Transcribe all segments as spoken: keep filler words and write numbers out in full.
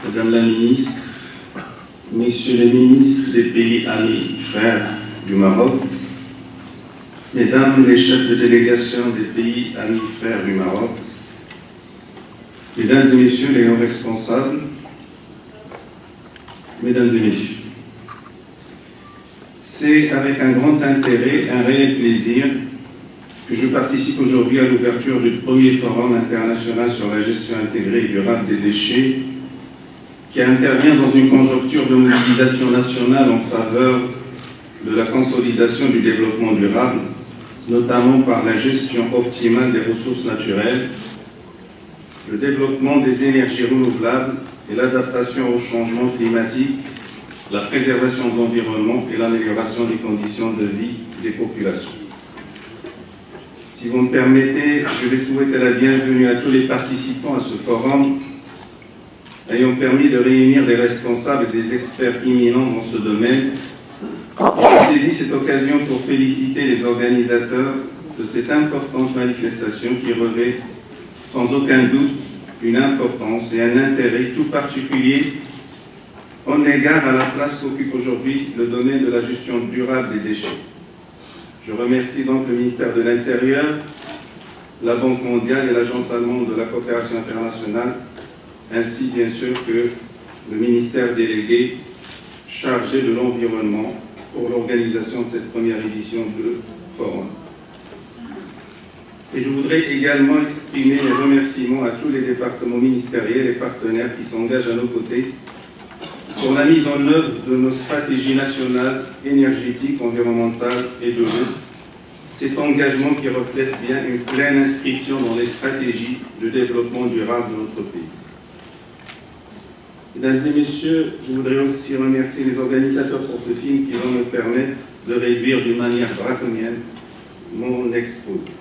Madame la ministre, Messieurs les ministres des pays amis frères du Maroc, Mesdames les chefs de délégation des pays amis frères du Maroc, Mesdames et Messieurs les hauts responsables, Mesdames et Messieurs, c'est avec un grand intérêt, un réel plaisir que je participe aujourd'hui à l'ouverture du premier forum international sur la gestion intégrée et durable des déchets, qui intervient dans une conjoncture de mobilisation nationale en faveur de la consolidation du développement durable, notamment par la gestion optimale des ressources naturelles, le développement des énergies renouvelables et l'adaptation au changement climatique, la préservation de l'environnement et l'amélioration des conditions de vie des populations. Si vous me permettez, je vais souhaiter la bienvenue à tous les participants à ce forum ayant permis de réunir des responsables et des experts imminents dans ce domaine. Je saisis cette occasion pour féliciter les organisateurs de cette importante manifestation qui revêt sans aucun doute une importance et un intérêt tout particulier en égard à la place qu'occupe aujourd'hui le domaine de la gestion durable des déchets. Je remercie donc le ministère de l'Intérieur, la Banque mondiale et l'Agence allemande de la coopération internationale, ainsi bien sûr que le ministère délégué chargé de l'environnement pour l'organisation de cette première édition de forum. Et je voudrais également exprimer mes remerciements à tous les départements ministériels et partenaires qui s'engagent à nos côtés pour la mise en œuvre de nos stratégies nationales énergétiques, environnementales et de l'eau. Cet engagement qui reflète bien une pleine inscription dans les stratégies de développement durable de notre pays. Mesdames et messieurs, je voudrais aussi remercier les organisateurs pour ce film qui vont me permettre de réduire d'une manière draconienne mon exposé.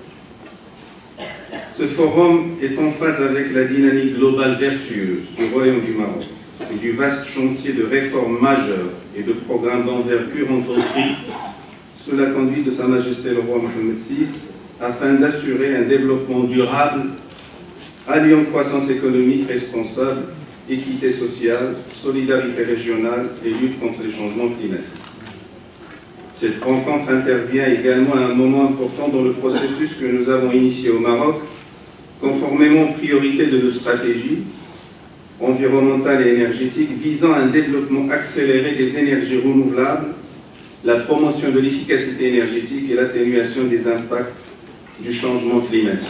Ce forum est en phase avec la dynamique globale vertueuse du Royaume du Maroc et du vaste chantier de réformes majeures et de programmes d'envergure entrepris sous la conduite de Sa Majesté le roi Mohammed six afin d'assurer un développement durable alliant croissance économique responsable, équité sociale, solidarité régionale et lutte contre les changements climatiques. Cette rencontre intervient également à un moment important dans le processus que nous avons initié au Maroc, conformément aux priorités de nos stratégies environnementales et énergétiques visant à un développement accéléré des énergies renouvelables, la promotion de l'efficacité énergétique et l'atténuation des impacts du changement climatique.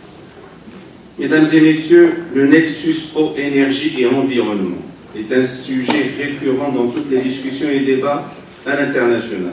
Mesdames et messieurs, le nexus eau, énergie et environnement est un sujet récurrent dans toutes les discussions et débats à l'international.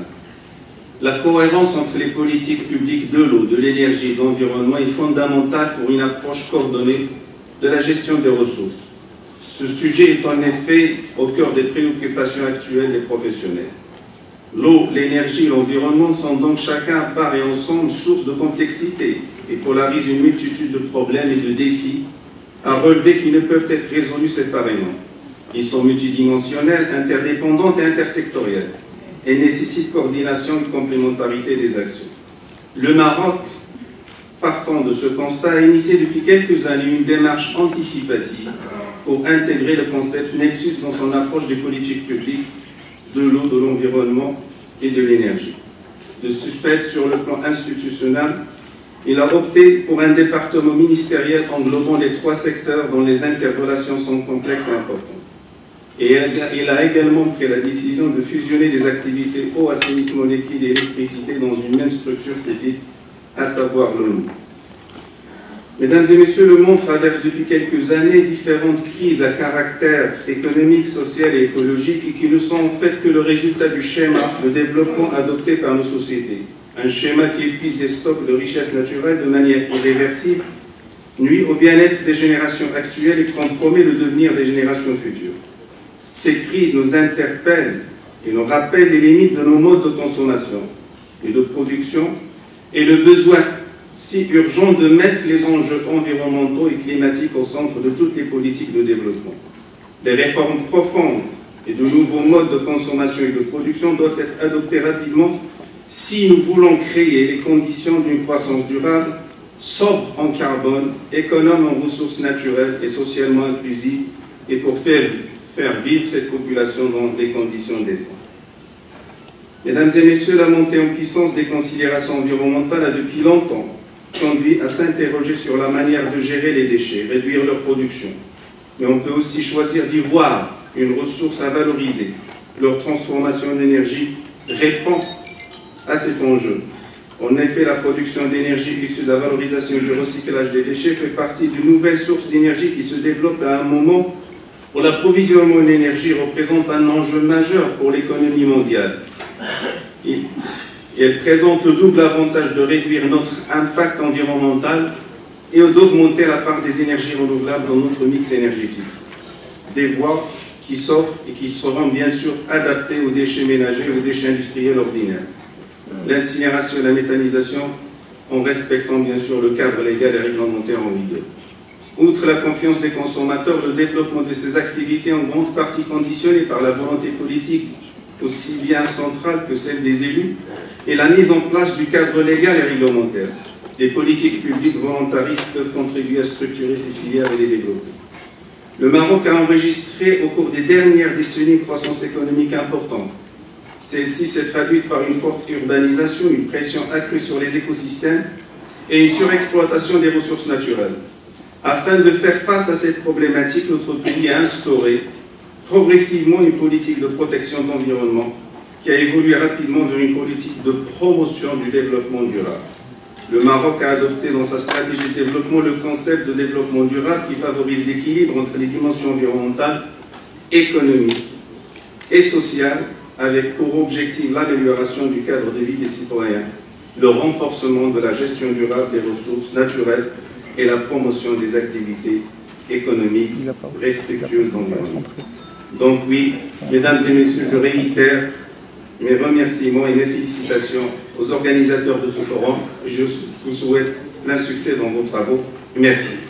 La cohérence entre les politiques publiques de l'eau, de l'énergie et de l'environnement est fondamentale pour une approche coordonnée de la gestion des ressources. Ce sujet est en effet au cœur des préoccupations actuelles des professionnels. L'eau, l'énergie et l'environnement sont donc chacun à part et ensemble source de complexité et polarisent une multitude de problèmes et de défis à relever qui ne peuvent être résolus séparément. Ils sont multidimensionnels, interdépendants et intersectoriels et nécessitent coordination et complémentarité des actions. Le Maroc, partant de ce constat, a initié depuis quelques années une démarche anticipative pour intégrer le concept Nexus dans son approche des politiques publiques de l'eau, de l'environnement et de l'énergie. De ce fait, sur le plan institutionnel, il a opté pour un département ministériel englobant les trois secteurs dont les interrelations sont complexes et importantes. Et il a également pris la décision de fusionner des activités eau, assainissement liquide et électricité dans une même structure publique, à savoir l'ONU. Mesdames et messieurs, le monde traverse depuis quelques années différentes crises à caractère économique, social et écologique et qui ne sont en fait que le résultat du schéma de développement adopté par nos sociétés. Un schéma qui épuise des stocks de richesses naturelles de manière irréversible, nuit au bien-être des générations actuelles et compromet le devenir des générations futures. Ces crises nous interpellent et nous rappellent les limites de nos modes de consommation et de production et le besoin si urgent de mettre les enjeux environnementaux et climatiques au centre de toutes les politiques de développement. Des réformes profondes et de nouveaux modes de consommation et de production doivent être adoptés rapidement si nous voulons créer les conditions d'une croissance durable, sobre en carbone, économe en ressources naturelles et socialement inclusive et pour faire, faire vivre cette population dans des conditions décentes. Mesdames et messieurs, la montée en puissance des considérations environnementales a depuis longtemps conduit à s'interroger sur la manière de gérer les déchets, réduire leur production. Mais on peut aussi choisir d'y voir une ressource à valoriser. Leur transformation en énergie répond à cet enjeu. En effet, la production d'énergie issue de la valorisation et du recyclage des déchets fait partie d'une nouvelle source d'énergie qui se développe à un moment où l'approvisionnement en énergie représente un enjeu majeur pour l'économie mondiale. Et elle présente le double avantage de réduire notre impact environnemental et d'augmenter la part des énergies renouvelables dans notre mix énergétique. Des voies qui s'offrent et qui seront bien sûr adaptées aux déchets ménagers et aux déchets industriels ordinaires. L'incinération et la méthanisation en respectant bien sûr le cadre légal et réglementaire en vigueur. Outre la confiance des consommateurs, le développement de ces activités est en grande partie conditionné par la volonté politique aussi bien centrale que celle des élus et la mise en place du cadre légal et réglementaire. Des politiques publiques volontaristes peuvent contribuer à structurer ces filières et les développer. Le Maroc a enregistré au cours des dernières décennies une croissance économique importante. Celle-ci s'est traduite par une forte urbanisation, une pression accrue sur les écosystèmes et une surexploitation des ressources naturelles. Afin de faire face à cette problématique, notre pays a instauré progressivement une politique de protection de l'environnement qui a évolué rapidement vers une politique de promotion du développement durable. Le Maroc a adopté dans sa stratégie de développement le concept de développement durable qui favorise l'équilibre entre les dimensions environnementales, économiques et sociales, avec pour objectif l'amélioration du cadre de vie des citoyens, le renforcement de la gestion durable des ressources naturelles et la promotion des activités économiques respectueuses de l'environnement. Donc oui, mesdames et messieurs, je réitère mes remerciements et mes félicitations aux organisateurs de ce forum. Je vous souhaite plein succès dans vos travaux. Merci.